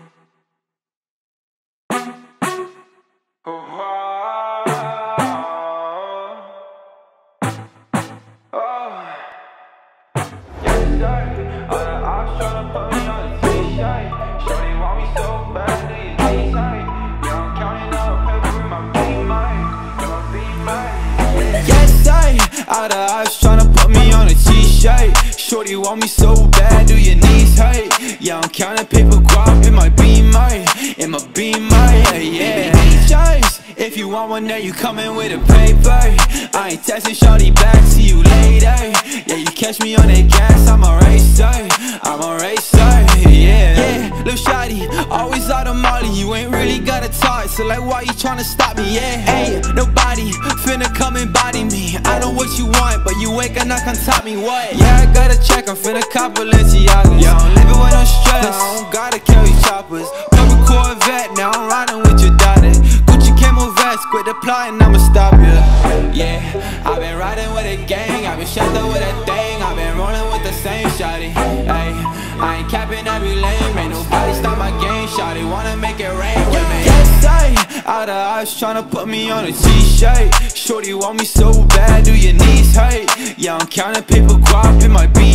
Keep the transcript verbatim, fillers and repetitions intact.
All the eyes tryna put me on a t-shirt. Shorty want me so bad, do your knees hurt? Yeah, I'm counting paper guap in my beamer, in my beamer, yeah, yeah. Choice. If you want one, then you coming with a paper. I ain't texting shorty back, see you later. Yeah, you catch me on that gas, I'm a racer, I'm a racer, yeah. Yeah, lil' shawty, always out of molly, you ain't really got a talk, so like why you tryna stop me, yeah? Hey, nobody finna come and body me. I know what you want, but you ain't gonna come top me, what? Yeah, I gotta check, I'm finna cop Balenciagas. Yeah, I'm living with no stress, I don't gotta carry choppers. Couple Corvette, now I'm riding with your daughter. Gucci camo vest, quit the plotting, I'ma stop ya. Yeah, I've been riding with a gang, I've been shot up with a thing, I've been rolling with the same shawty. Ay, I ain't capping every lane, ain't nobody stop my game, shawty wanna make it rain with me. Yes, I, all the eyes tryna put me on a t-shirt. Shorty want me so bad, do your knees hurt? Yeah, I'm counting paper guap in my beat.